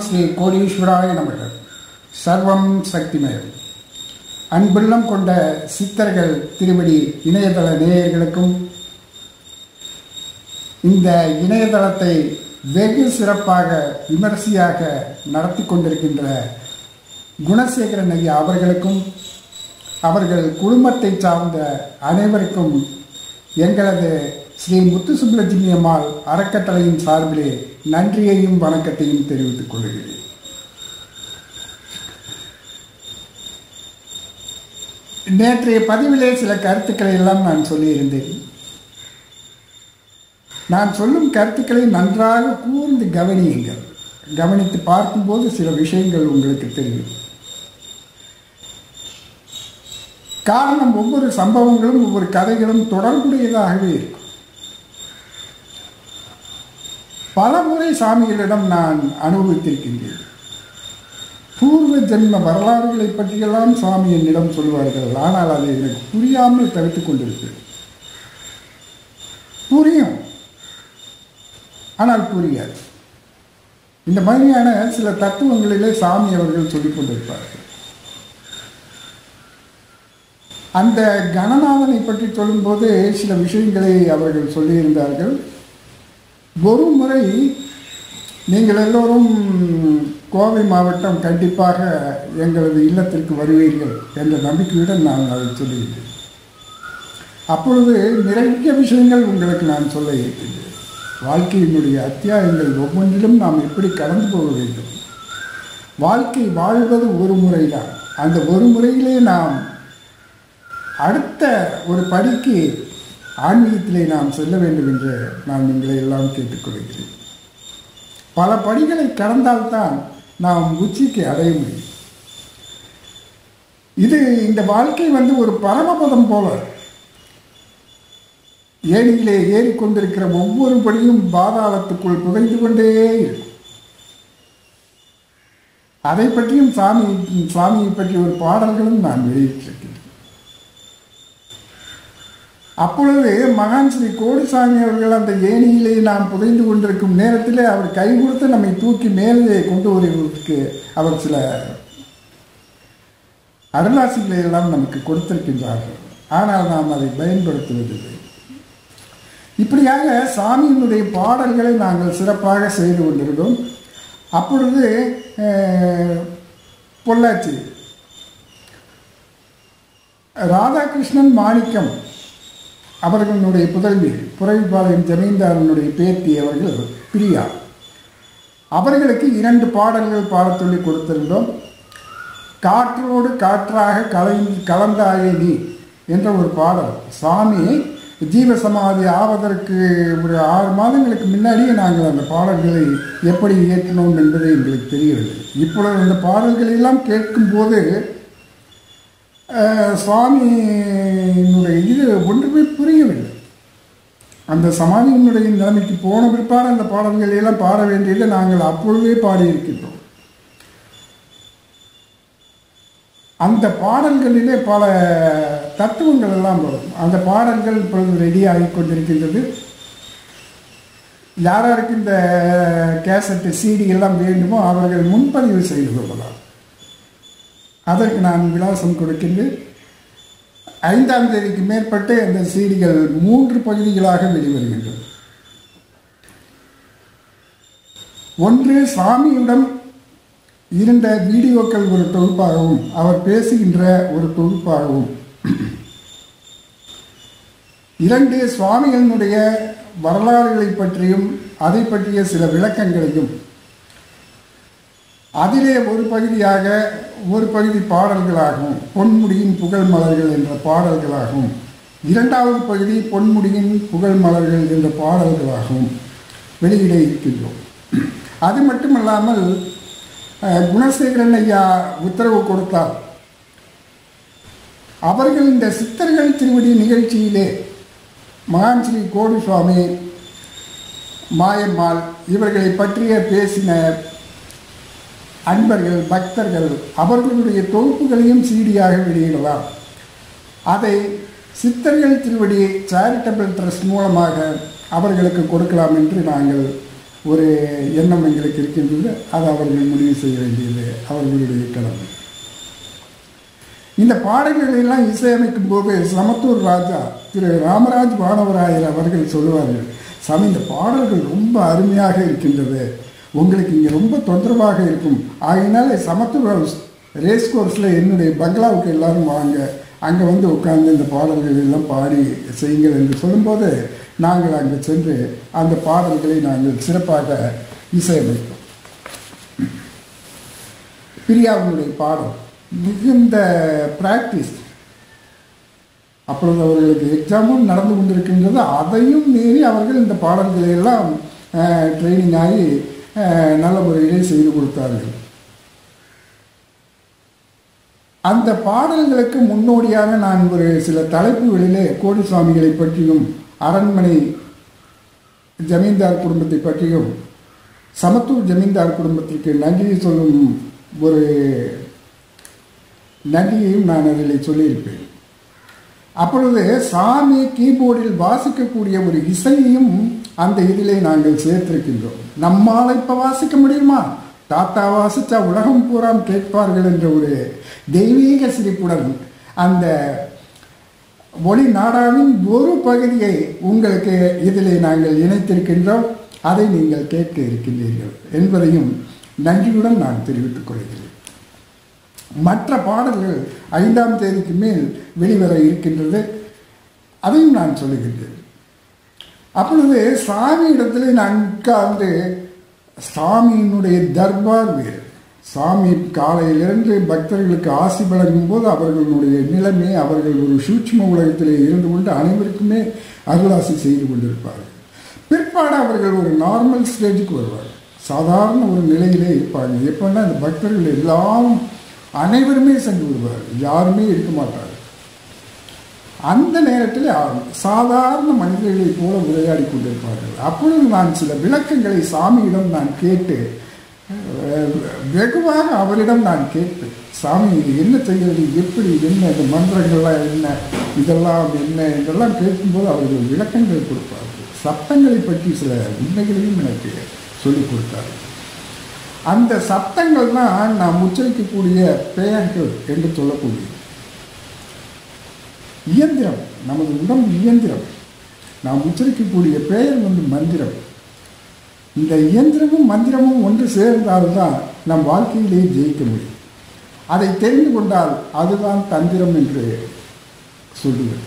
ஸ்ரீ கோடீஸ்வராய நமக. சர்வம் சக்திமயம். அன்புள்ளம் கொண்ட சித்தர்கள் திருவடி இணையதள நேயர்களுக்கும் இந்த இணையதளத்தை வெகு சிறப்பாக விமரிசையாக நடத்தி கொண்டிருக்கின்ற குணசேகரன் ஐயா அவர்களுக்கும் அவர்கள் குடும்பத்தை சார்ந்த அனைவருக்கும் எங்களது ஸ்ரீ முத்துசுப்புலட்சுமி அம்மாள் அறக்கட்டளையின் சார்பிலே நன்றியையும் வணக்கத்தையும் தெரிவித்துக் கொள்கிறேன். நேற்றைய பதிவிலே சில கருத்துக்களை எல்லாம் நான் சொல்லியிருந்தேன். நான் சொல்லும் கருத்துக்களை நன்றாக கூர்ந்து கவனியுங்கள். கவனித்து பார்க்கும்போது சில விஷயங்கள் உங்களுக்கு தெரியும். காரணம், ஒவ்வொரு சம்பவங்களும் ஒவ்வொரு கதைகளும் தொடர்புடையதாகவே இருக்கும். பல முறை சாமிகளிடம் நான் அனுபவித்திருக்கின்றேன். பூர்வ ஜென்ம வரலாறுகளை பற்றியெல்லாம் சாமி என்னிடம் சொல்வார்கள். ஆனால் அதை எனக்கு புரியாமல் தவித்துக் கொண்டிருக்கிறேன். புரியும், ஆனால் புரியாது. இந்த மாதிரியான சில தத்துவங்களிலே சாமி அவர்கள் சொல்லிக் கொண்டிருப்பார்கள். அந்த கணநாதனை பற்றி சொல்லும்போது சில விஷயங்களை அவர்கள் சொல்லியிருந்தார்கள். ஒரு முறை நீங்கள் எல்லோரும் கோவை மாவட்டம் கண்டிப்பாக எங்களது இல்லத்திற்கு வருவீர்கள் என்ற நம்பிக்கையுடன் நான் அதை சொல்லுகிறேன். அப்பொழுது நிறைய விஷயங்கள் உங்களுக்கு நான் சொல்ல இருக்கின்றேன். வாழ்க்கையினுடைய அத்தியாயங்கள் ஒவ்வொன்றிலும் நாம் எப்படி கடந்து போக வேண்டும். வாழ்க்கை வாழ்வது ஒரு முறைதான். அந்த ஒரு முறையிலே நாம் அடுத்த ஒரு படிக்கு ஆன்மீகத்திலே நாம் செல்ல வேண்டும் என்று நான் உங்களை எல்லாம் கேட்டுக்கொள்கிறேன். பல படிகளை கடந்தால்தான் நாம் உச்சிக்கு அடைய முடியும். இந்த வாழ்க்கை ஒரு பரமபதம் போல. ஏணியிலே ஏறிக்கொண்டிருக்கிற ஒவ்வொரு படியும் பாதாளத்துக்குள் புதைந்து கொண்டே இருக்கும். அதை பற்றியும் சாமியை பற்றி ஒரு பாடல்களும் நான் வெளியிட்டிருக்கிறேன். அப்பொழுது மகான் ஸ்ரீ கோடிசாமி அவர்கள் அந்த ஏணியிலே நாம் புதைந்து கொண்டிருக்கும் நேரத்தில் அவர் கை கொடுத்து நம்மை தூக்கி மேலே கொண்டு வருவதற்கு அவர் சில அருளாசிகளை எல்லாம் நமக்கு கொடுத்திருக்கின்றார்கள். ஆனால் நாம் அதை பயன்படுத்துவதில்லை. இப்படியாக சாமியினுடைய பாடல்களை நாங்கள் சிறப்பாக செய்து கொண்டிருந்தோம். அப்பொழுது பொள்ளாச்சி ராதாகிருஷ்ணன் மாணிக்கம் அவர்களுடைய புதல்வி புறவிப்பாளையம் ஜமீன்தாரனுடைய பேத்தி அவர்கள் பிரியா, அவர்களுக்கு 2 பாடல்கள் பாடச் சொல்லி கொடுத்திருந்தோம். காற்றோடு காற்றாக கலந்தாயே நீ என்ற ஒரு பாடல். சாமி ஜீவசமாதி ஆவதற்கு ஒரு 6 மாதங்களுக்கு முன்னாடியே நாங்கள் அந்த பாடல்களை எப்படி இயற்றினோம் என்பதை எங்களுக்கு தெரியவில்லை. இப்பொழுது அந்த பாடல்களெல்லாம் கேட்கும்போது சுவாமியினுடைய இது ஒன்றுமே புரியவில்லை. அந்த சமாதியினுடைய நிலைமைக்கு போன பிற்பாடு அந்த பாடல்களை எல்லாம் பாட வேண்டியதை நாங்கள் அப்பொழுதே பாடியிருக்கின்றோம். அந்த பாடல்களிலே பல தத்துவங்கள் எல்லாம் வரும். அந்த பாடல்கள் இப்பொழுது ரெடியாகி கொண்டிருக்கின்றது. யாராருக்கு இந்த கேசட்டு சிடி எல்லாம் வேண்டுமோ அவர்கள் முன்பதிவு செய்து கொள்ளலாம். அதற்கு நான் விலாசம் கொடுக்கின்றேன். 5ஆம் தேதிக்கு மேற்பட்டு அந்த சிடிகள் 3 பகுதிகளாக வெளிவருகின்றது. ஒன்று, சாமியுடன் இருந்த வீடியோக்கள் ஒரு தொகுப்பாகவும் அவர் பேசுகின்ற ஒரு தொகுப்பாகவும். 2, சுவாமிகளினுடைய வரலாறுகளை பற்றியும் அதை பற்றிய சில விளக்கங்களையும். அதிலே ஒரு பகுதி பாடல்களாகவும் பொன்முடியின் புகழ் மலர்கள் என்ற பாடல்களாகவும், 2வது பகுதி பொன்முடியின் புகழ் மலர்கள் என்ற பாடல்களாகவும் வெளியிட இருக்கின்றோம். அது மட்டுமல்லாமல் குணசேகரன் ஐயா உத்தரவு கொடுத்தார். அவர்கள் இந்த சித்தர்கள் திருவடி நிகழ்ச்சியிலே மகான் ஸ்ரீ கோடிசுவாமி, மாயம்மாள் இவர்களை பற்றிய பேசின அன்பர்கள், பக்தர்கள் அவர்களுடைய தொகுப்புகளையும் சிடியாக வெளியிடலாம். அதை சித்தர்கள் திருவடி சேரிட்டபிள் ட்ரஸ்ட் மூலமாக அவர்களுக்கு கொடுக்கலாம் என்று நாங்கள் ஒரு எண்ணம் எங்களுக்கு இருக்கின்றது. அது அவர்கள் முடிவு செய்ய வேண்டியது அவர்களுடைய கடமை. இந்த பாடல்களை எல்லாம் இசையமைக்கும் போது சமத்தூர் ராஜா திரு ராமராஜ் வானவராயர் அவர்கள் சொல்லுவார்கள், சாமி இந்த பாடல்கள் ரொம்ப அருமையாக இருக்கின்றது, உங்களுக்கு இங்கே ரொம்ப தொந்தரவாக இருக்கும், ஆகினால சமத்தூர் ஹவுஸ் ரேஸ் கோர்ஸில் என்னுடைய பங்களாவுக்கு எல்லாரும் வாங்க, அங்கே வந்து உட்கார்ந்து இந்த பாடல்கள் எல்லாம் பாடி செய்யுங்கள் என்று சொல்லும்போது நாங்கள் அங்கே சென்று அந்த பாடல்களை நாங்கள் சிறப்பாக இசையமைத்தோம். பிரியாவினுடைய பாடல் மிகுந்த பிராக்டிஸ். அப்பொழுது அவர்களுக்கு எக்ஸாமும் நடந்து கொண்டிருக்கின்றது. அதையும் மீறி அவர்கள் இந்த பாடல்களை எல்லாம் ட்ரைனிங் ஆகி நல்ல முறையிலே செய்து கொடுத்தார்கள். அந்த பாடல்களுக்கு முன்னோடியாக நான் ஒரு சில தலைப்புகளிலே கோடி சுவாமிகளை பற்றியும் அரண்மனை ஜமீன்தார் குடும்பத்தை பற்றியும் சமத்தூர் ஜமீன்தார் குடும்பத்திற்கு நன்றி சொல்லும் ஒரு நன்றியையும் நான் அதில் சொல்லியிருப்பேன். அப்பொழுது சாமி கீபோர்டில் வாசிக்கக்கூடிய ஒரு இசையையும் அந்த இதிலே நாங்கள் சேர்த்திருக்கின்றோம். நம்மால் இப்போ வாசிக்க முடியுமா, தாத்தா வாசித்தா உலகம் பூராம் கேட்பார்கள் என்ற ஒரு தெய்வீக சிரிப்புடன் அந்த ஒளி நாடாவின் ஒரு பகுதியை உங்களுக்கு இதிலே நாங்கள் இணைத்திருக்கின்றோம். அதை நீங்கள் கேட்க இருக்கின்றீர்கள் என்பதையும் நன்றியுடன் நான் தெரிவித்துக் கொள்கிறேன். மற்ற பாடல்கள் 5ஆம் தேதிக்கு மேல் வெளிவர இருக்கின்றது, அதையும் நான் சொல்லுகின்றேன். அப்பொழுது சாமி இடத்துல நான் உட்கார்ந்து சாமியினுடைய தர்பார் வேறு. சாமி காலையிலிருந்து பக்தர்களுக்கு ஆசி வழங்கும் போது அவர்களுடைய நிலைமை, அவர்கள் ஒரு சூட்சும உலகத்திலே இருந்து கொண்டு அனைவருக்குமே அருளாசி செய்து கொண்டிருப்பார்கள். பிற்பாடு அவர்கள் ஒரு நார்மல் ஸ்டேஜுக்கு வருவார்கள், சாதாரண ஒரு நிலையிலே இருப்பாங்க. எப்படின்னா இந்த பக்தர்கள் எல்லாம் அனைவருமே சென்று விடுவார்கள், யாருமே இருக்க மாட்டார்கள். அந்த நேரத்தில் சாதாரண மனிதர்களைப் போல உரையாடி கொண்டிருப்பார்கள். அப்பொழுது நான் சில விளக்கங்களை சாமியிடம் நான் கேட்டு வெகுவாக அவரிடம் நான் கேட்பேன், சாமி இது என்ன செய்கிறது, எப்படி என்ன, இந்த மந்திரங்கள்லாம் என்ன, இதெல்லாம் என்ன இதெல்லாம் கேட்கும்போது அவர்கள் விளக்கங்கள் கொடுப்பார்கள். சப்தங்களை பற்றி சில உண்மைகளையும் எனக்கு சொல்லிக் கொடுத்தார்கள். அந்த சப்தங்கள் தான் நாம் உச்சரிக்கக்கூடிய பெயர்கள் என்று சொல்லக்கூடிய இயந்திரம். நமது உடம்பு இயந்திரம், நாம் உச்சரிக்கக்கூடிய பெயர் மந்திரம். இந்த இயந்திரமும் மந்திரமும் ஒன்று சேர்ந்தால்தான் நம் வாழ்க்கையிலேயே ஜெயிக்க முடியும். அதை தெரிந்து கொண்டால் அதுதான் தந்திரம் என்று சொல்லுவது.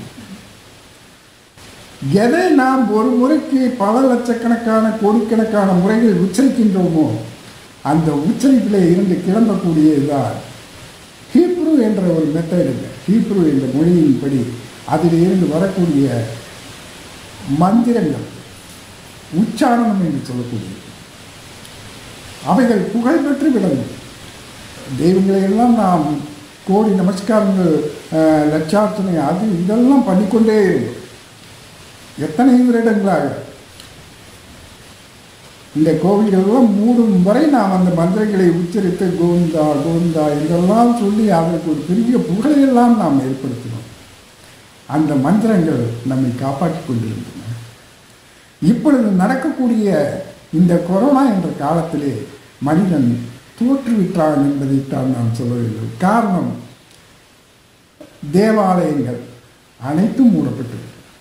எதை நாம் ஒரு முறைக்கு பல லட்சக்கணக்கான கோடிக்கணக்கான முறைகள் உச்சரிக்கின்றோமோ அந்த உச்சரிப்பிலே இருந்து கிளம்பக்கூடியதுதான் ஹீப்ரு என்ற ஒரு மெத்தட். ஹீப்ரு என்ற மொழியின்படி அதில் இருந்து வரக்கூடிய மந்திரங்கள், உச்சாரணம் என்று சொல்லக்கூடியது, அவைகள் புகழ்பெற்று விளங்கும். தெய்வங்களை எல்லாம் நாம் கோடி நமஸ்காரங்கள், லட்சார்த்தனை, அது இதெல்லாம் பண்ணிக்கொண்டே இருக்கும். எத்தனை வருடங்களாக இந்த கோவில்களெல்லாம் மூடும் வரை நாம் அந்த மந்திரங்களை உச்சரித்து கோவிந்தா கோவிந்தா இதெல்லாம் சொல்லி அதற்கு ஒரு பெரிய புகழையெல்லாம் நாம் ஏற்படுத்தினோம். அந்த மந்திரங்கள் நம்மை காப்பாற்றி கொண்டிருந்தன. இப்பொழுது நடக்கக்கூடிய இந்த கொரோனா என்ற காலத்திலே மனிதன் தோற்றுவிட்டான் என்பதைத்தான் நான் சொல்ல வேண்டும். காரணம், தேவாலயங்கள் அனைத்தும் மூடப்பட்டது.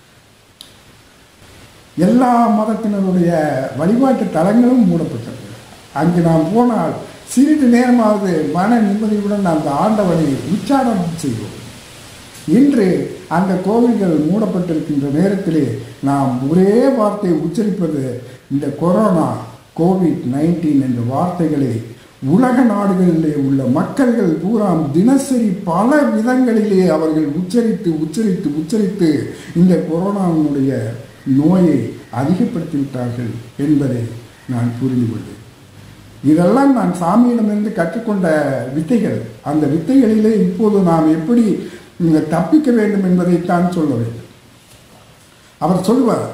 எல்லா மதத்தினருடைய வழிபாட்டு தலங்களும் மூடப்பட்டது. அங்கு நாம் போனால் சிறிது நேரமாவது மன நிம்மதியுடன் அந்த ஆண்டவனை உச்சாரணம் செய்வோம். இன்று அந்த கோவில்கள் மூடப்பட்டிருக்கின்ற நேரத்திலே நாம் ஒரே வார்த்தை உச்சரிப்பது இந்த கொரோனா, கோவிட்-19 என்ற வார்த்தைகளை உலக நாடுகளிலே உள்ள மக்கள்கள் பூரா தினசரி பல விதங்களிலே அவர்கள் உச்சரித்து உச்சரித்து உச்சரித்து இந்த கொரோனாவினுடைய நோயை அதிகப்படுத்திவிட்டார்கள் என்பதை நான் புரிந்து கொண்டேன். இதெல்லாம் நான் சாமியிடமிருந்து கற்றுக்கொண்ட வித்தைகள். அந்த வித்தைகளிலே இப்போது நாம் எப்படி தப்பிக்க வேண்டும் என்பதைத்தான் சொல்ல வேண்டும். அவர் சொல்லுவார்,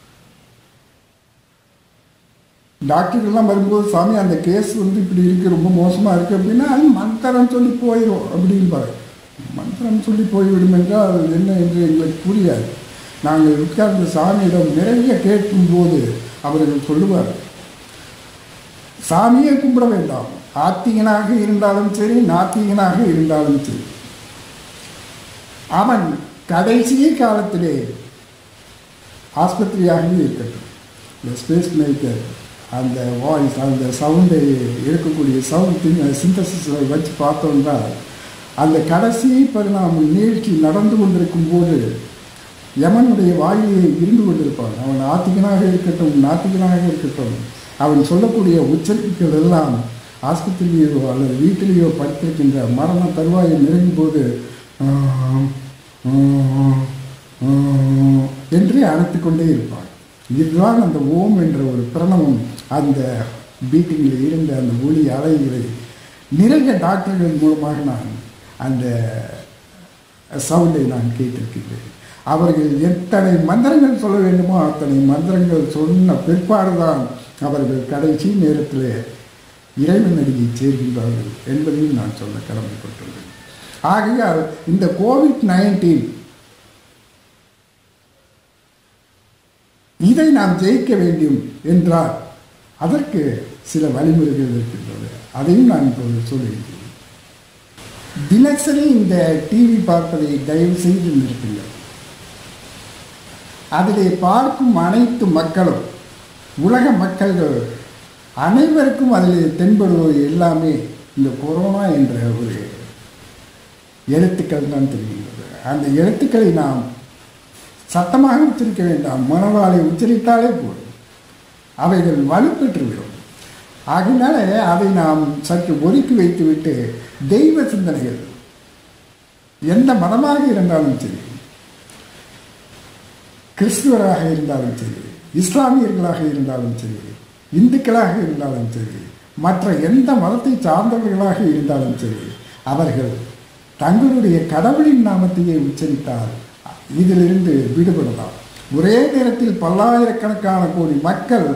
டாக்டர்கள்லாம் வரும்போது, சாமி அந்த கேஸ் இப்படி இருக்கு, ரொம்ப மோசமாக இருக்குது அப்படின்னா, அது மந்திரம் சொல்லி போயிடும் அப்படின்பாரு. மந்திரம் சொல்லி போய்விடும் என்றால் அது என்ன என்று எங்களுக்கு புரியாது. நாங்கள் உட்கார்ந்த சாமியிடம் நிறைய கேட்கும்போது அவர்கள் சொல்லுவார், சாமியை கும்பிட வேண்டாம். ஆத்திகனாக இருந்தாலும் சரி, நாத்திகனாக இருந்தாலும் சரி, அவன் கடைசி காலத்திலே ஆஸ்பத்திரியாகவே இருக்கட்டும், இந்த ஸ்பேஸ் மேக்கர் அந்த வாய்ஸ் அந்த சவுண்டை இருக்கக்கூடிய சவுண்ட் சிந்தசிஸை வச்சு பார்த்தோம்னா அந்த கடைசி பரிணாமம் நிகழ்ச்சி நடந்து கொண்டிருக்கும் போது யமனுடைய வாயிலே இருந்து கொண்டிருப்பான். அவன் ஆத்திகனாக இருக்கட்டும், நாத்திகனாக இருக்கட்டும், அவன் சொல்லக்கூடிய உச்சரிப்புகள் எல்லாம் ஆஸ்பத்திரியிலோ அல்லது வீட்டிலேயோ படுத்திருக்கின்ற மரண தருவாயை நெருங்கும் போது என்றே அணைத்து கொண்டே இருப்பான். இதுதான் அந்த ஓம் என்ற ஒரு பிரணவம். அந்த பீட்டிங்கில் இருந்த அந்த ஒளி அலைகளை நிறைய டாக்டர்கள் மூலமாக நான் அந்த சவுண்டை நான் கேட்டிருக்கின்றேன். அவர்கள் எத்தனை மந்திரங்கள் சொல்ல வேண்டுமோ அத்தனை மந்திரங்கள் சொன்ன பிற்பாடுதான் அவர்கள் கடைசி நேரத்தில் இறைவன் அடியை சேர்கின்றார்கள் என்பதையும் நான் சொல்ல கடமைப்பட்டுள்ளேன். ஆகையால் இந்த COVID-19 இதை நாம் ஜெயிக்க வேண்டும் என்றால் அதற்கு சில வழிமுறைகள் இருக்கின்றது. அதையும் நான் இப்போது சொல்லுகிறேன். தினசரி இந்த டிவி பார்ப்பதை தயவு செய்து நிறுத்துங்கள். அதிலே பார்க்கும் அனைத்து மக்களும், உலக மக்கள்கள் அனைவருக்கும் அதில் தென்படுவது எல்லாமே இந்த கொரோனா என்ற ஒரு எழுத்துக்கள் தான் தெரிகின்றது. அந்த எழுத்துக்களை நாம் சத்தமாக உச்சரிக்க வேண்டாம், மனதாலே உச்சரித்தாலே போதும், அவைகள் வலுப்பெற்றுவிடும். ஆகினால அதை நாம் சற்று ஒதுக்கி வைத்துவிட்டு தெய்வ சிந்தனைகள், எந்த மதமாக இருந்தாலும் சரி, கிறிஸ்துவராக இருந்தாலும் சரி, இஸ்லாமியர்களாக இருந்தாலும் சரி, இந்துக்களாக இருந்தாலும் சரி, மற்ற எந்த மதத்தை சார்ந்தவர்களாக இருந்தாலும் சரி, அவர்கள் தங்களுடைய கடவுளின் நாமத்தையே உச்சரித்தால் இதிலிருந்து விடுபடலாம். ஒரே நேரத்தில் பல்லாயிரக்கணக்கான கோடி மக்கள்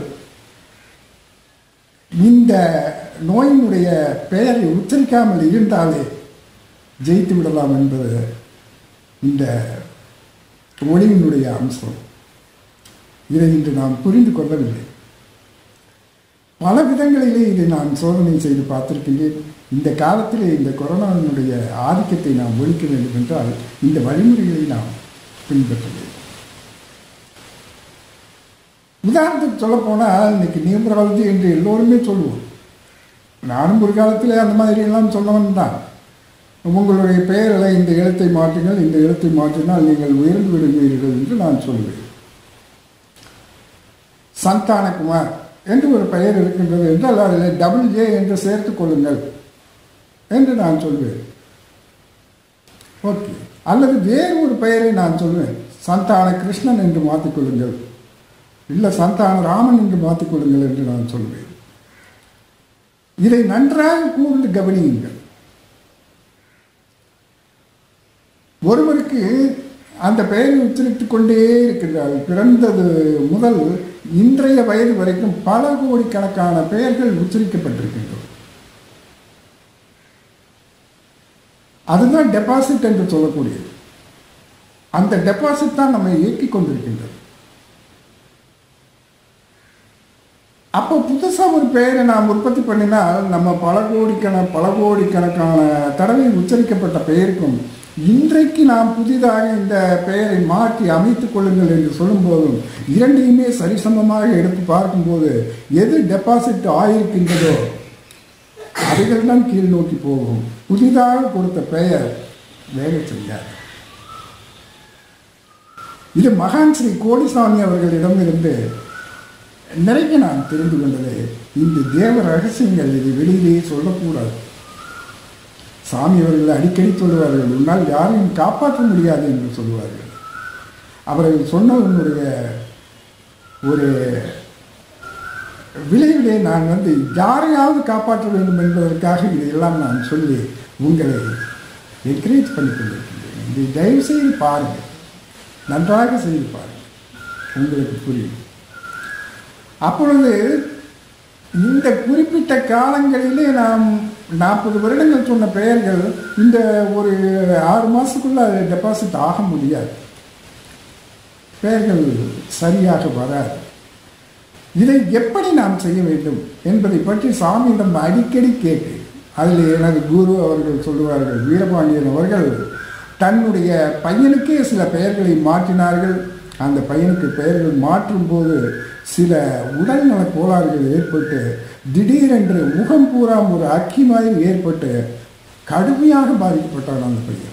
இந்த நோயினுடைய பெயரை உச்சரிக்காமல் இருந்தாலே ஜெயித்து விடலாம் என்பது இந்த ஒளியினுடைய அம்சம். இதை இன்று நாம் புரிந்து கொள்ளவில்லை. பல விதங்களிலே இதை நான் சோதனை செய்து பார்த்திருக்கின்றேன். இந்த காலத்திலே இந்த கொரோனாவினுடைய ஆதிக்கத்தை நாம் ஒழிக்க வேண்டும் என்றால் இந்த வழிமுறைகளை நாம் பின்பற்ற வேண்டும். உதாரணத்துக்கு சொல்லப்போனால் இன்னைக்கு நியூமராலஜி என்று எல்லோருமே சொல்லுவோம். நானும் ஒரு காலத்தில் அந்த மாதிரி எல்லாம் சொல்லவன் தான். உங்களுடைய பெயரில் இந்த எழுத்தை மாற்றுங்கள், இந்த எழுத்தை மாற்றினால் நீங்கள் உயர்ந்து விடுவீர்கள் என்று நான் சொல்லுவேன். சந்தானகுமார் என்று ஒரு பெயர் இருக்கின்றது என்றால் அதில் WJ என்று சேர்த்துக் கொள்ளுங்கள் என்று நான் சொல்வேன். ஓகே. அல்லது வேறு ஒரு பெயரை நான் சொல்வேன், சந்தான கிருஷ்ணன் என்று மாற்றிக்கொள்ளுங்கள், இல்லை சந்தான ராமன் என்று மாற்றிக்கொள்ளுங்கள் என்று நான் சொல்வேன். இதை நன்றாக கூர்ந்து கவனியுங்கள். ஒருவருக்கு அந்த பெயரை உச்சரித்துக் கொண்டே இருக்கின்றார். பிறந்தது முதல் இன்றைய வயது வரைக்கும் பல கோடிக்கணக்கான பெயர்கள் உச்சரிக்கப்பட்டிருக்கின்றன. அதுதான் டெபாசிட் என்று சொல்லக்கூடியது. அந்த டெபாசிட் தான் நம்மை இயக்கிக் கொண்டிருக்கின்றது. அப்போ புதுசாக ஒரு பெயரை நாம் உற்பத்தி பண்ணினால் நம்ம பல கோடிக்கணக்கான தடவை உச்சரிக்கப்பட்ட பெயருக்கும் இன்றைக்கு நாம் புதிதாக இந்த பெயரை மாற்றி அமைத்துக் கொள்ளுங்கள் என்று சொல்லும்போதும் இரண்டையுமே சரிசமமாக எடுத்து பார்க்கும்போது எது டெபாசிட் ஆகியிருக்கின்றதோ அவைகள் தான் கீழ் நோக்கி போகும். புதிதாக கொடுத்த பெயர் வேலை செய்யாது. இது மகான் ஸ்ரீ கோடிசாமி அவர்களிடமிருந்து நிறைய நான் தெரிந்து கொண்டது. இந்த தேவ ரகசியங்கள் இது வெளியிலேயே சொல்லக்கூடாது. சாமி அவர்கள் அடிக்கடி சொல்லுவார்கள், உன்னால் யாரையும் காப்பாற்ற முடியாது என்று சொல்லுவார்கள். அவர்கள் சொன்னதனுடைய ஒரு விளைவிலே நான் யாரையாவது காப்பாற்ற வேண்டும் என்பதற்காக இதையெல்லாம் நான் சொல்லி உங்களை என்கரேஜ் பண்ணி கொண்டிருக்கின்றேன். இதை தயவு செய்து பாருங்கள், நன்றாக செய்து பாருங்கள், உங்களுக்கு புரியும். அப்பொழுது இந்த குறிப்பிட்ட காலங்களிலே நாம் 40 வருடங்கள் சொன்ன பெயர்கள் இந்த ஒரு 6 மாதத்துக்குள்ள டெபாசிட் ஆக முடியாது. பெயர்கள் சரியாக வராது. இதை எப்படி நாம் செய்ய வேண்டும் என்பதை பற்றி சாமியிடம் அடிக்கடி கேட்டு, அதில் எனது குரு அவர்கள் சொல்லுவார்கள், வீரபாண்டியன் அவர்கள் தன்னுடைய பையனுக்கே சில பெயர்களை மாற்றினார்கள். அந்த பையனுக்கு பெயர்கள் மாற்றும்போது சில உடல்நல கோளாறுகள் ஏற்பட்டு திடீரென்று முகம் பூரா ஒரு அக்கி மாதிரி ஏற்பட்டு கடுமையாக பாதிக்கப்பட்டான் அந்த பையன்.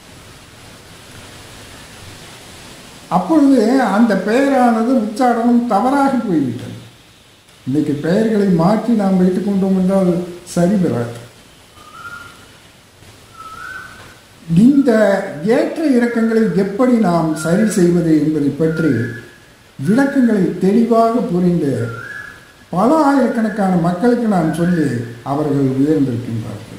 அப்பொழுது அந்த பெயரானது உச்சாரணம் தவறாக போய்விட்டது. இன்னைக்கு பெயர்களை மாற்றி நாம் வைத்துக் கொண்டோம் என்றால் சரி பெறாது. இந்த ஏற்ற இறக்கங்களை எப்படி நாம் சரி செய்வது என்பதை பற்றி விளக்கங்களை தெளிவாக புரிந்து பல ஆயிரக்கணக்கான மக்களுக்கு நான் சொல்லி அவர்கள் உயர்ந்திருக்கின்றார்கள்.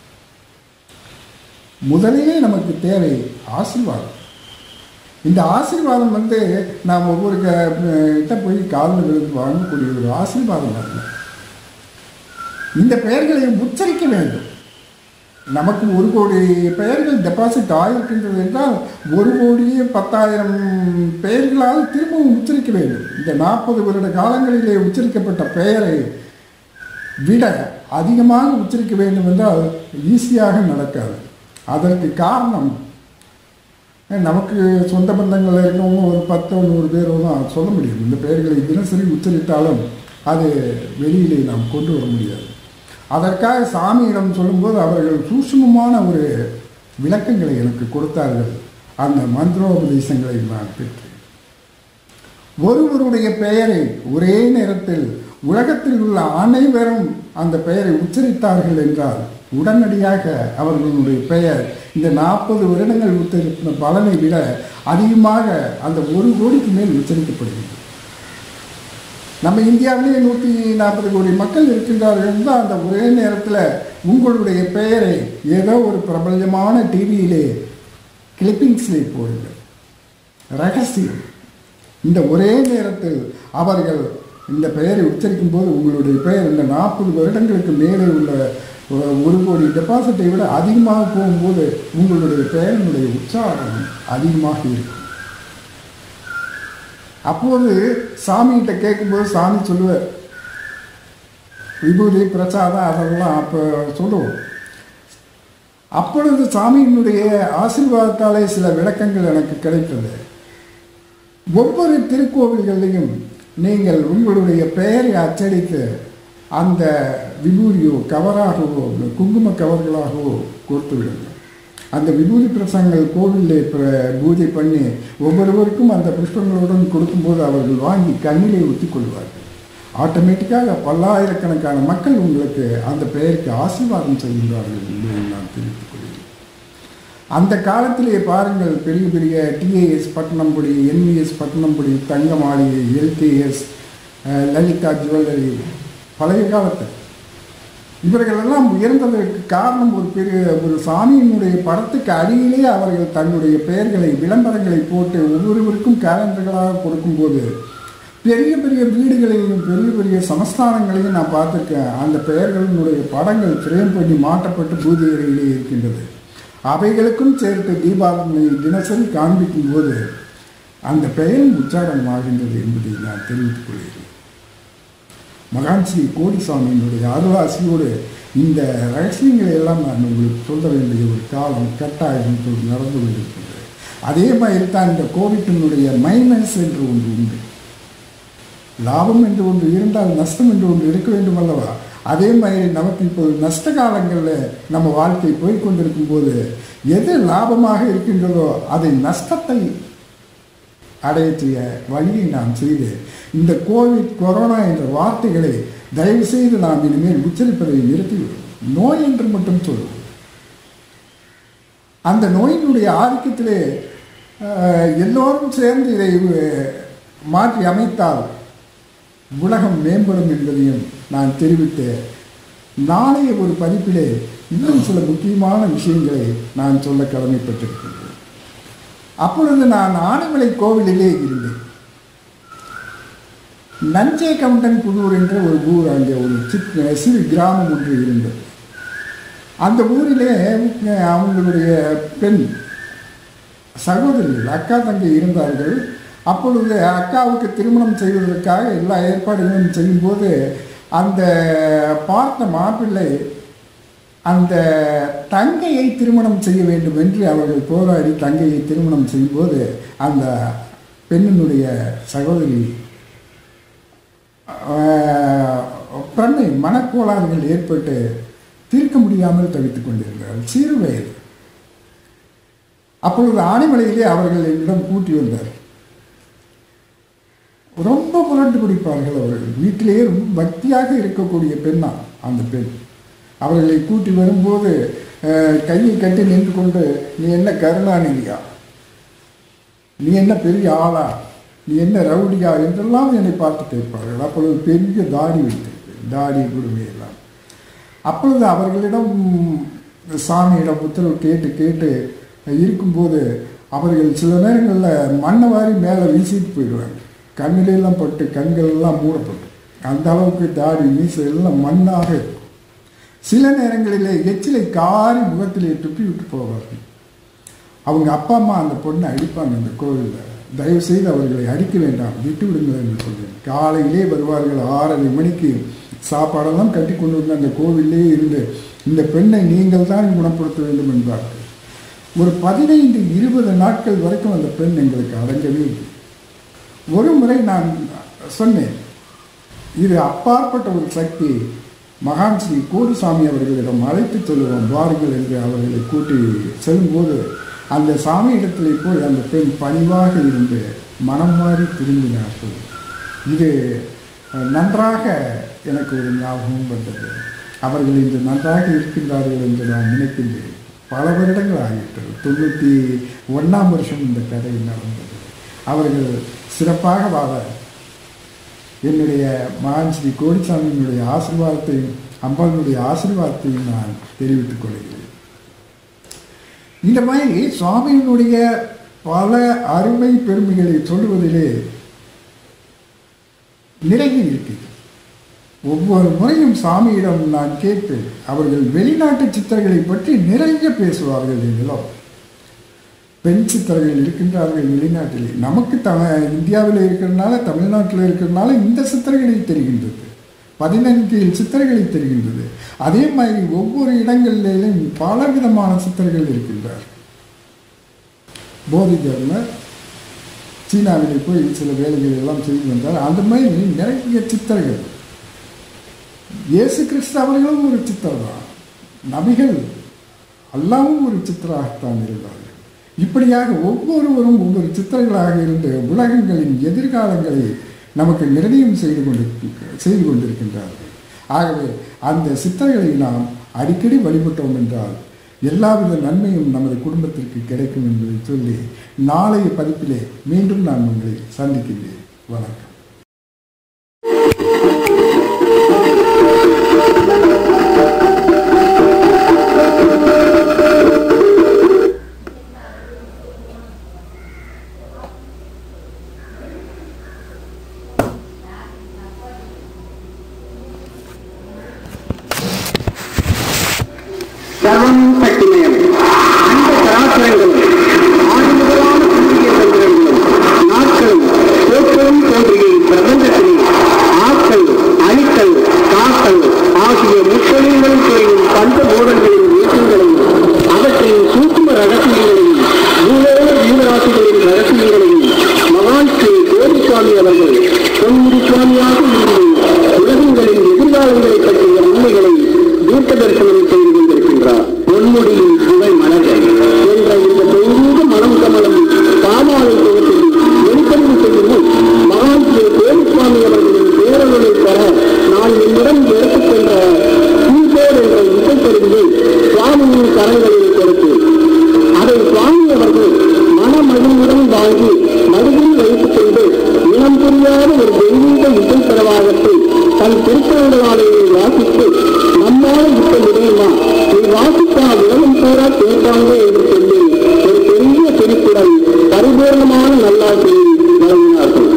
முதலிலே நமக்கு தேவை ஆசீர்வாதம். இந்த ஆசீர்வாதம் நாம் ஒவ்வொரு கிட்ட போய் காலில் விழுந்து வாங்கக்கூடிய ஒரு ஆசீர்வாதம் அல்ல. இந்த பெயர்களை உச்சரிக்க வேண்டும். நமக்கு 1 கோடி பெயர்கள் டெபாசிட் ஆகிருக்கின்றது என்றால் 1,10,00,000 பெயர்களால் திரும்பவும் உச்சரிக்க வேண்டும். இந்த 40 வருட காலங்களிலே உச்சரிக்கப்பட்ட பெயரை விட அதிகமாக உச்சரிக்க வேண்டும் என்றால் ஈஸியாக நடக்காது. அதற்கு காரணம், நமக்கு சொந்த பந்தங்கள் இருக்கவங்க ஒரு 10-100 பேரோ தான் சொல்ல முடியும். இந்த பெயர்களை தினசரி உச்சரித்தாலும் அது வெளியிலே நாம் கொண்டு வர முடியாது. அதற்காக சாமியிடம் சொல்லும்போது அவர்கள் சூட்சுமமான ஒரு விளக்கங்களை எனக்கு கொடுத்தார்கள். அந்த மந்திரோபதேசங்களை நான் பெற்றேன். ஒருவருடைய பெயரை ஒரே நேரத்தில் உலகத்தில் உள்ள அனைவரும் அந்த பெயரை உச்சரித்தார்கள் என்றால் உடனடியாக அவர்களுடைய பெயர் இந்த 40 வருடங்கள் உச்சரித்த பலனை விட அதிகமாக அந்த 1 கோடிக்கு மேல் உச்சரிக்கப்படுகிறது. நம்ம இந்தியாவிலேயே 140 கோடி மக்கள் இருக்கின்றார்கள் என்றால் அந்த ஒரே நேரத்தில் உங்களுடைய பெயரை ஏதோ ஒரு பிரபலமான டிவியிலே கிளிப்பிங்ஸிலே போடுங்கள். ரகசியம். இந்த ஒரே நேரத்தில் அவர்கள் இந்த பெயரை உச்சரிக்கும் போது உங்களுடைய பெயர் இந்த 40 வருடங்களுக்கு மேலே உள்ள 1 கோடி டெபாசிட்டை விட அதிகமாக போகும்போது உங்களுடைய பெயரினுடைய உற்சாகம் அதிகமாக இருக்கும். அப்போது சாமிகிட்ட கேட்கும்போது சாமி சொல்லுவார், விபூதி பிரசாதம் அதெல்லாம் அப்போ சொல்லுவோம். அப்பொழுது சாமியினுடைய ஆசீர்வாதத்தாலே சில விளக்கங்கள் எனக்கு கிடைத்தது. ஒவ்வொரு திருக்கோவில்களிலையும் நீங்கள் உங்களுடைய பெயரை அச்சடித்து அந்த விபூதியோ கவராகவோ குங்கும கவர்களாகவோ கொடுத்து விடுங்கள். அந்த விபூதி பிரசங்கள் கோவிலில் பூஜை பண்ணி ஒவ்வொருவருக்கும் அந்த புஷ்பங்களுடன் கொடுக்கும்போது அவர்கள் வாங்கி கண்ணிலே ஊற்றி கொள்வார்கள். ஆட்டோமேட்டிக்காக பல்லாயிரக்கணக்கான மக்கள் உங்களுக்கு அந்த பெயருக்கு ஆசீர்வாதம் செய்கின்றார்கள் என்பதை நான் தெரிவித்துக் கொள்கிறேன். அந்த காலத்திலே பாருங்கள், பெரிய பெரிய டிஏஎஸ் பட்டணம்புடி, என்விஎஸ் பட்டணம்புடி, தங்க மாளிகை, எல்கேஎஸ், லலிதா ஜுவல்லரி, பழைய காலத்தில் இவர்களெல்லாம் உயர்ந்ததற்கு காரணம் ஒரு சாமியினுடைய படத்துக்கு அடியிலே அவர்கள் தன்னுடைய பெயர்களை விளம்பரங்களை போட்டு ஒவ்வொருவருக்கும் கேலண்டர்களாக கொடுக்கும்போது பெரிய பெரிய வீடுகளையும் பெரிய பெரிய சமஸ்தானங்களையும் நான் பார்த்துருக்கேன். அந்த பெயர்களினுடைய படங்கள் ஃப்ரேம் பண்ணி மாட்டப்பட்டு பூஜை அறையிலே இருக்கின்றது. அவைகளுக்கும் சேர்த்து தீபாவளி தினசரி காண்பிக்கும் போது அந்த பெயரும் உச்சாரணம் ஆகின்றது என்பதை நான் தெரிவித்துக் கொள்கிறேன். மகான் ஸ்ரீ கோடிசாமியினுடைய அருளாசியோடு இந்த ரகசியங்களை எல்லாம் நான் உங்களுக்கு சொல்ல வேண்டிய ஒரு காலம் கட்டாயம் நடந்து கொண்டிருக்கின்றது. அதே மாதிரி தான் இந்த கோவிட்டினுடைய மைனஸ் என்று ஒன்று உண்டு. லாபம் என்று ஒன்று இருந்தால் நஷ்டம் என்று ஒன்று இருக்க வேண்டும் அல்லவா? அதே மாதிரி நமக்கு இப்போது நஷ்ட காலங்களில் நம்ம வாழ்க்கை போய்கொண்டிருக்கும் போது எது லாபமாக இருக்கின்றதோ அதை நஷ்டத்தை அடைய வழியை நாம் செய்து இந்த கோவிட் கொரோனா என்ற வார்த்தைகளை தயவு செய்து நாம் இனிமேல் உச்சரிப்பதை நிறுத்திவிடும். நோய் என்று மட்டும் சொல்லுவோம். அந்த நோயினுடைய ஆதிக்கத்திலே எல்லோரும் சேர்ந்து இதை மாற்றி அமைத்தால் உலகம் மேம்படும் என்பதையும் நான் தெரிவித்து நாளைய ஒரு பதிப்பிலே இன்னும் சில முக்கியமான விஷயங்களை நான் சொல்ல கடமைப்பட்டிருக்கின்றேன். அப்பொழுது நான் ஆனைமலை கோவிலிலே இருந்தேன். நஞ்சை கவுண்டன் புதூர் என்ற ஒரு ஊர், அங்கே ஒரு சிறு கிராமம் ஒன்று இருந்தது. அந்த ஊரிலே அவங்களுடைய பெண் சகோதரிகள் அக்கா தங்கை இருந்தார்கள். அப்பொழுது அக்காவுக்கு திருமணம் செய்வதற்காக எல்லா ஏற்பாடுகளும் செய்யும்போது அந்த பார்த்த மாப்பிள்ளை அந்த தங்கையை திருமணம் செய்ய வேண்டும் என்று அவர்கள் போராடி தங்கையை திருமணம் செய்யும்போது அந்த பெண்ணினுடைய சகோதரி பிரமை மனக்கோளாறுகள் ஏற்பட்டு தீர்க்க முடியாமல் தவித்துக் கொண்டிருந்தார்கள். சிறு வயது. அப்பொழுது ஆனைமலையிலே அவர்கள் என்னிடம் கூட்டி வந்தார். ரொம்ப புரண்டு பிடிப்பார்கள் அவர்கள். வீட்டிலேயே ரொம்ப பக்தியாக இருக்கக்கூடிய பெண்ணா அந்த பெண். அவர்களை கூட்டி வரும்போது கையை கட்டி நின்று கொண்டு, நீ என்ன கருணாநிதியா, நீ என்ன பெரிய ஆளா, நீ என்ன ரவுடியா என்றெல்லாம் என்னை பார்த்து கேட்பார்கள். அப்பொழுது பெரிய தாடி வைத்திருப்பேன், தாடி குடுமையெல்லாம். அப்பொழுது அவர்களிடம் சாமியிடம் உத்தரவு கேட்டு கேட்டு இருக்கும்போது அவர்கள் சில நேரங்களில் மண்ணை வாரி மேலே வீசிட்டு போயிடுவாங்க. கண்ணிலெல்லாம் பட்டு கண்கள் எல்லாம் மூடப்பட்டு அந்த அளவுக்கு தாடி மீசை எல்லாம் மண்ணாக இருக்கும். சில நேரங்களிலே எச்சிலை காரி முகத்திலே துப்பி விட்டு போவார்கள். அவங்க அப்பா அம்மா அந்த பொண்ணை அடிப்பாங்க அந்த கோவிலில். தயவுசெய்து அவர்களை அடிக்க வேண்டாம், விட்டு விடுங்கள் என்று சொல்வேன். காலையிலே வருவார்கள். 6:30 மணிக்கு சாப்பாடெல்லாம் கட்டி கொண்டு வந்து அந்த கோவிலே இருந்து இந்த பெண்ணை நீங்கள் தான் குணப்படுத்த வேண்டும் என்பார்கள். ஒரு 15-20 நாட்கள் வரைக்கும் அந்த பெண் எங்களுக்கு அடங்கவே இல்லை. ஒரு முறை நான் சொன்னேன், இது அப்பாற்பட்ட ஒரு சக்தி, மகான் ஸ்ரீ கோடுசாமி அவர்களிடம் அழைத்து செல்வோம் வாருங்கள் என்று அவர்களை கூட்டி செல்லும்போது அந்த சாமியிடத்திலே போய் அந்த பெண் பணிவாக இருந்து மனம் மாறி திரும்பினார்கள். இது நன்றாக எனக்கு ஒரு ஞாபகம் வந்தது. அவர்கள் இன்று நன்றாக இருக்கின்றார்கள் என்று நான் நினைக்கின்றேன். பல வருடங்கள் ஆகிவிட்டது. 91ஆம் வருஷம் இந்த கதை நடந்தது. அவர்கள் சிறப்பாக வாழ என்னுடைய மகான் ஸ்ரீ கோடிசாமியினுடைய ஆசீர்வாதத்தையும் அம்பாளுடைய ஆசீர்வாதத்தையும் நான் தெரிவித்துக் கொள்கிறேன். இந்த மாதிரி சுவாமியினுடைய பல அருமை பெருமைகளை சொல்லுவதிலே நிறைய இருக்கிறது. ஒவ்வொரு முறையும் சாமியிடம் நான் கேட்பேன். அவர்கள் வெளிநாட்டு சித்தர்களை பற்றி நிறைய பேசுவார்கள். எங்களும் பெண் சித்தர்கள் இருக்கின்றார்கள் வெளிநாட்டிலே. நமக்கு இந்தியாவில் இருக்கிறதுனால, தமிழ்நாட்டில் இருக்கிறதுனால இந்த சித்தர்களை தெரிகின்றது, 15 சித்தர்களை தெரிகின்றது. அதே மாதிரி ஒவ்வொரு இடங்களிலும் பல விதமான சித்தர்கள் இருக்கின்றார். போதி தர்மர் சீனாவிலே போய் சில வேலைகள் எல்லாம் செய்து வந்தார். அந்த மாதிரி நிறைய சித்தர்கள். இயேசு கிறிஸ்து அவர்களும் ஒரு சித்தர் தான். நபிகள் எல்லாமும் ஒரு சித்தராகத்தான் இருந்தார்கள். இப்படியாக ஒவ்வொருவரும் ஒவ்வொரு சித்தர்களாக இருந்து உலகங்களின் எதிர்காலங்களை நமக்கு நிர்ணயம் செய்து கொண்டிருக்கின்றார்கள். ஆகவே அந்த சித்தர்களை நாம் அடிக்கடி வழிபட்டோம் என்றால் எல்லாவித நன்மையும் நமது குடும்பத்திற்கு கிடைக்கும் என்பதை சொல்லி நாளைய பதிப்பிலே மீண்டும் நான் உங்களை சந்திக்கின்றேன். வணக்கம். சர்வம் சக்திமயம். அந்த சராசரங்களும் ஆறுமுகமான புதிய சந்திரங்களும் நாட்களும் போக்களும் தோன்றிய பிரபஞ்சத்திலே ஆக்கல், அழித்தல், காத்தல் ஆகிய முத்தொழில்கள் செய்யும் பண்ட போதங்களின் இயக்கங்களையும் அவற்றின் சூக்கும ரகசியங்களையும் பூலோக ஜீவராசிகளின் ரகசியங்களையும் மகான் ஸ்ரீ கோடிசாமி அவர்கள் பொன்முடி சுவாமியாக இருந்து உலகங்களின் எதிர்காலங்களை பற்றிய உண்மைகளை தீர்க்க தரிசனம் செய்து கொண்டிருக்கின்றார். பொன்முடியின் புகை மலர்கள் என்ற இந்த தெய்வீக மனம் கமலம் பாமாலை தொகுப்பில் வெளிப்படைவு செய்யும் மகான் ஸ்ரீ கோடிசாமி அவர்களின் பேரவர்களை பெற நான் என்னிடம் எடுத்துக்கொண்ட கீழ்போர் என்ற இசைப்பெருந்து சுவாமியின் கரங்களில் கொடுத்து அதை சுவாமி அவர்கள் மனமகிழ்வுடன் வாங்கி மடியில் வைத்துக் கொண்டு இனம் புரியாத ஒரு தெய்வீக இசைப்பரவாகத்தை தன் திருக்கோடாலையை வாசித்து நம்மால் இப்ப முடியுமா, நீ வாசித்தா உலகம் பூரா கேட்பாங்க என்று சொல்லி ஒரு பெரிய சிரிப்புடன் பரிபூர்ணமான நல்லாட்சியை வழங்கினார்கள்.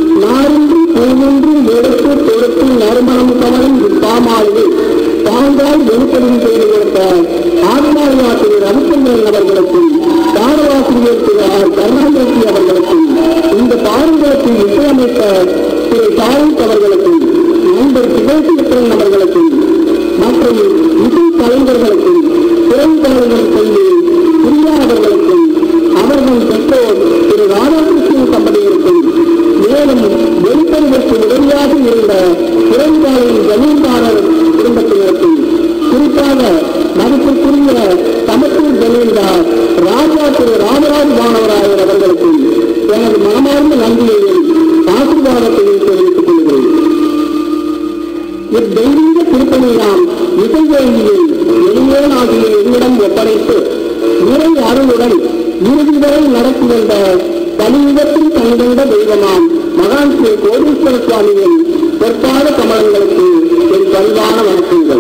நாரின்றி பூவின்றி எடுத்து கொடுத்து நறுமணம் கமலும் இப்பாமாலையை தாங்கள் ஆண்டுகளாய் வெளிப்படும் செய்து கொடுத்த ஆத்மாவாசிரியர் ரவிச்சந்திரன் அவர்களுக்கும் பாடவாசிரியர் திரு ஆர் கருணாநிதி அவர்களுக்கும் இந்த பாடங்களுக்கு இசையமைத்த திரு சாரத் அவர்களுக்கும் நண்பர் சிவசேகரன் அவர்களுக்கும் மற்றும் இசை கலைஞர்களுக்கும் திறன்கலைஞர் செல்வி பிரியா அவர்களுக்கும் அவர்கள் பெற்றோர் திரு ராதாகிருஷ்ணன் தம்பதியருக்கும் மேலும் வெளிப்படுவதற்கு உதவியாக இருந்த திறன்காலின் ஜமீன்தாரர் குடும்பத்தினருக்கும் குறிப்பாக மதிப்பிற்குரிய தமிழ் ஜமீன்தார் ராஜா திரு ராமராஜ் மாணவராயர் அவர்களுக்கும் எனது மனமார்ந்த நன்றியையும் ஆசீர்வாதத்தையும் தெரிவித்துக் கொள்கிறேன். இத்தெய்வீக திருப்பணியாம் இசை வேண்டியை எளியோனாகிய என்னிடம் ஒப்படைத்து நிறை அருளுடன் இறுதி வரை நடத்தி வந்த கலியுகத்தில் கண்கண்ட தெய்வமாம் மகான் ஸ்ரீ கோடீஸ்வர சுவாமியின் பொற்பாத கமலங்களுக்கு என் பரிவான வணக்கங்கள்.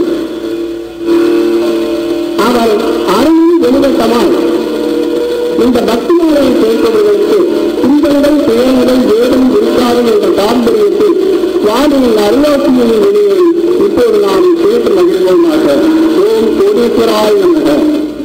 அவர் அருளின் வெளிவட்டமாய் இந்த பக்தியாரை கேட்பவர்களுக்கு துன்பங்கள் துயரங்கள் வேதம் இருக்காது என்ற தாம்பரியத்தில் சுவாமியின் அருளாட்சியின் வெளியை இப்போது நாம் கேட்டு மகிழ்வோமாக. ஓம் கோடீஸ்வராய் நமக.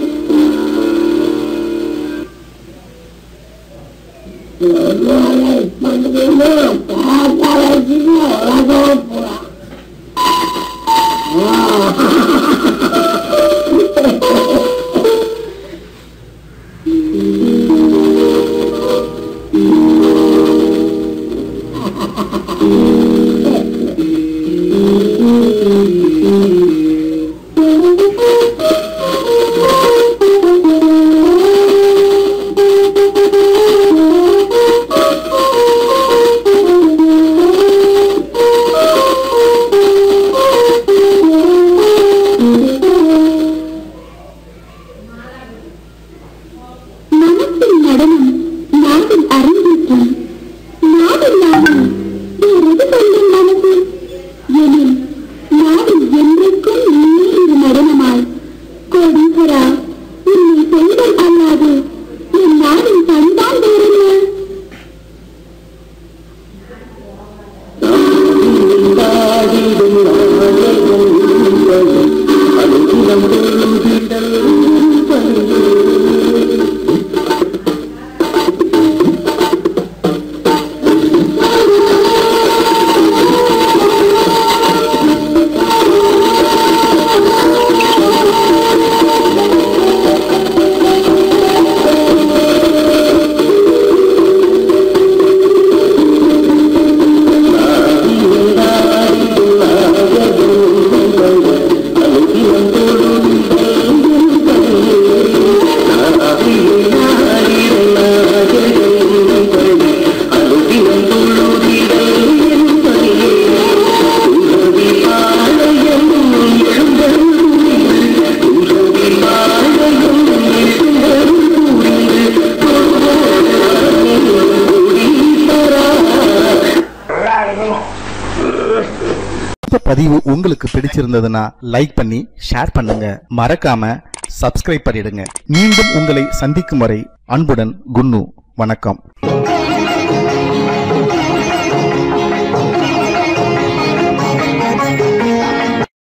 பதிவு உங்களுக்கு பிடிச்சிருந்ததுன்னா லைக் பண்ணி ஷேர் பண்ணுங்க. மறக்காம சப்ஸ்கிரைப் பண்ணிடுங்க. மீண்டும் உங்களை சந்திக்கும் வரை அன்புடன் குன்னு. வணக்கம்.